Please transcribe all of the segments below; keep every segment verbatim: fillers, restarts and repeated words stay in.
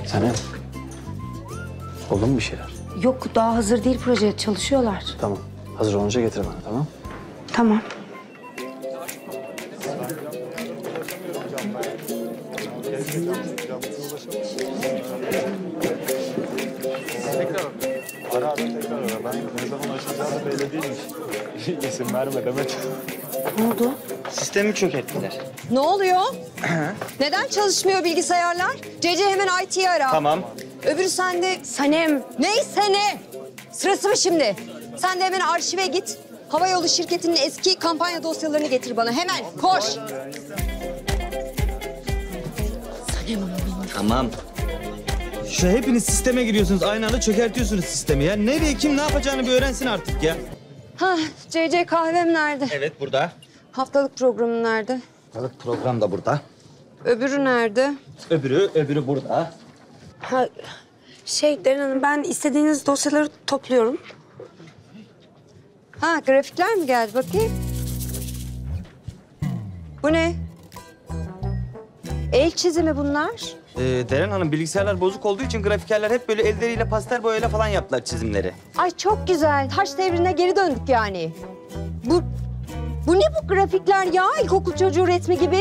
Sanem. Oldu mu bir şeyler? Yok, daha hazır değil proje. Çalışıyorlar. Tamam. Hazır olunca getir bana, tamam? Tamam. Ara ara tekrar ara. Ben ne zaman açacağım belli değilmiş. İsim verme Demet. Ne oldu? Sistemi çökerttiler. Ne oluyor? Neden çalışmıyor bilgisayarlar? Cece hemen I T'yi ara. Tamam. Öbürü sende... Sanem. Neyse ne? Sırası mı şimdi? Sen de hemen arşive git. Havayolu şirketinin eski kampanya dosyalarını getir bana. Hemen koş. Sanem ama benim. Tamam. Şu hepiniz sisteme giriyorsunuz. Aynı anda çökertiyorsunuz sistemi ya. Nereye kim ne yapacağını bir öğrensin artık ya. Ha, C C kahvem nerede? Evet burada. Haftalık programın nerede? Evet program da burada. Öbürü nerede? Öbürü, öbürü burada. Ha, şey Deren Hanım, ben istediğiniz dosyaları topluyorum. Ha, grafikler mi geldi? Bakayım. Bu ne? El çizimi bunlar. Ee, Deren Hanım bilgisayarlar bozuk olduğu için grafikerler hep böyle elleriyle pastel boyayla falan yaptılar çizimleri. Ay çok güzel. Taş devrine geri döndük yani. Bu, bu ne bu grafikler ya? İlkokul çocuğu resmi gibi.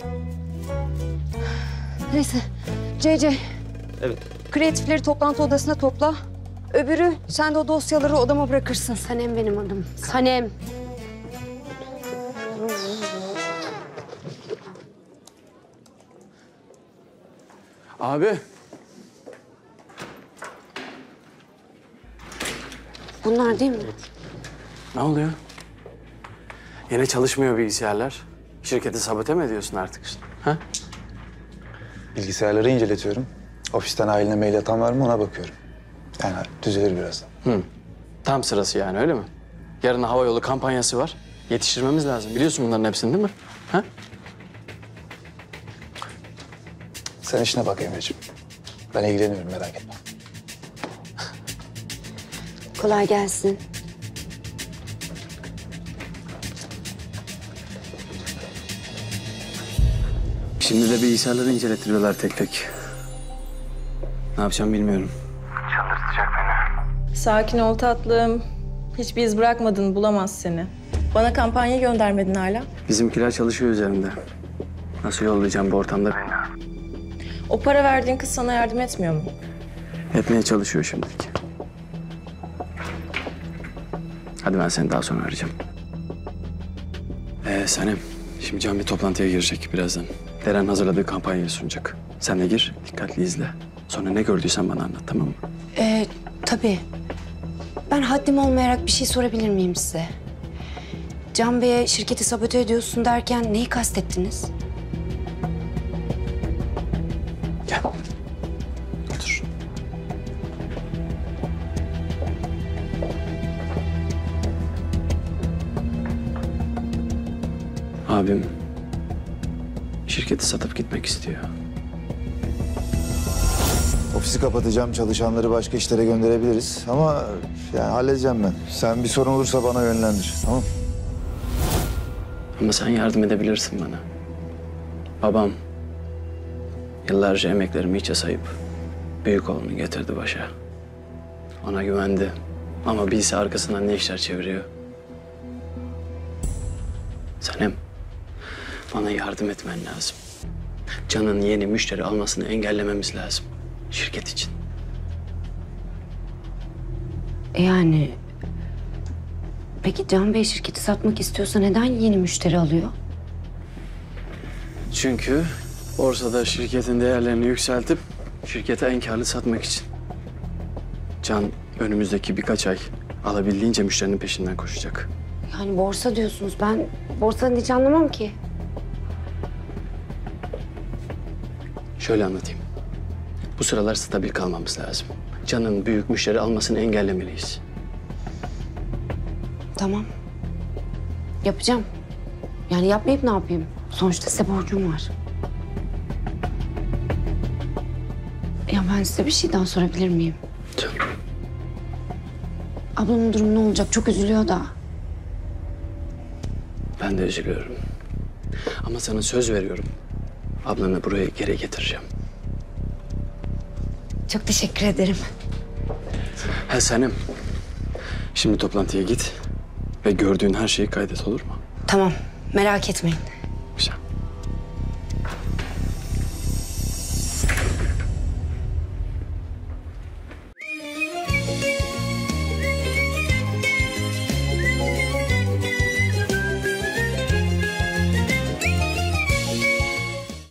Neyse. C C, Evet. kreatifleri toplantı odasına topla. Öbürü, sen de o dosyaları odama bırakırsın. Sanem benim adım. Sanem. Abi. Bunlar değil mi? Ne oluyor? Yine çalışmıyor bilgisayarlar. Şirketi sabote mi ediyorsun artık işte? Ha? Bilgisayarları inceletiyorum. Ofisten ailine mail atan var mı ona bakıyorum. Yani düzelir birazdan. Hı. Tam sırası yani, öyle mi? Yarın havayolu kampanyası var. Yetiştirmemiz lazım. Biliyorsun bunların hepsini değil mi? Ha? Sen işine bak Emre'ciğim. Ben ilgileniyorum, merak etme. Kolay gelsin. Şimdi de bilgisayarları incelettiriyorlar tek tek. Ne yapacağım bilmiyorum. Sakin ol tatlım. Hiçbir iz bırakmadın, bulamaz seni. Bana kampanya göndermedin hala. Bizimkiler çalışıyor üzerinde. Nasıl yollayacağım bu ortamda bilmiyorum. O para verdiğin kız sana yardım etmiyor mu? Etmeye çalışıyor şimdilik. Hadi ben seni daha sonra arayacağım. Ee Sanem, şimdi Can bir toplantıya girecek birazdan. Deren hazırladığı kampanyayı sunacak. Sen de gir, dikkatli izle. Sonra ne gördüysen bana anlat, tamam mı? Ee, tabii. Ben haddim olmayarak bir şey sorabilir miyim size? Can Bey'e şirketi sabote ediyorsun derken neyi kastettiniz? Gel. Otur. Abim şirketi satıp gitmek istiyor. Ofisi kapatacağım, çalışanları başka işlere gönderebiliriz. Ama yani halledeceğim ben. Sen bir sorun olursa bana yönlendir, tamam? Ama sen yardım edebilirsin bana. Babam yıllarca emeklerimi hiçe sayıp büyük oğlunu getirdi başa. Ona güvendi. Ama bilse arkasından ne işler çeviriyor. Sanem, bana yardım etmen lazım. Can'ın yeni müşteri almasını engellememiz lazım. Şirket için. Yani... Peki Can Bey şirketi satmak istiyorsa neden yeni müşteri alıyor? Çünkü borsada şirketin değerlerini yükseltip şirkete en karlı satmak için. Can önümüzdeki birkaç ay alabildiğince müşterinin peşinden koşacak. Yani borsa diyorsunuz. Ben borsadan hiç anlamam ki. Şöyle anlatayım. Bu sıralar stabil kalmamız lazım. Can'ın büyük müşteri almasını engellemeliyiz. Tamam. Yapacağım. Yani yapmayıp ne yapayım? Sonuçta size borcum var. Ya ben size bir şey daha sorabilir miyim? Canım. Ablamın durumu ne olacak? Çok üzülüyor da. Ben de üzülüyorum. Ama sana söz veriyorum. Ablanı buraya geri getireceğim. Çok teşekkür ederim. Ha Sanem. Şimdi toplantıya git ve gördüğün her şeyi kaydet, olur mu? Tamam, merak etmeyin.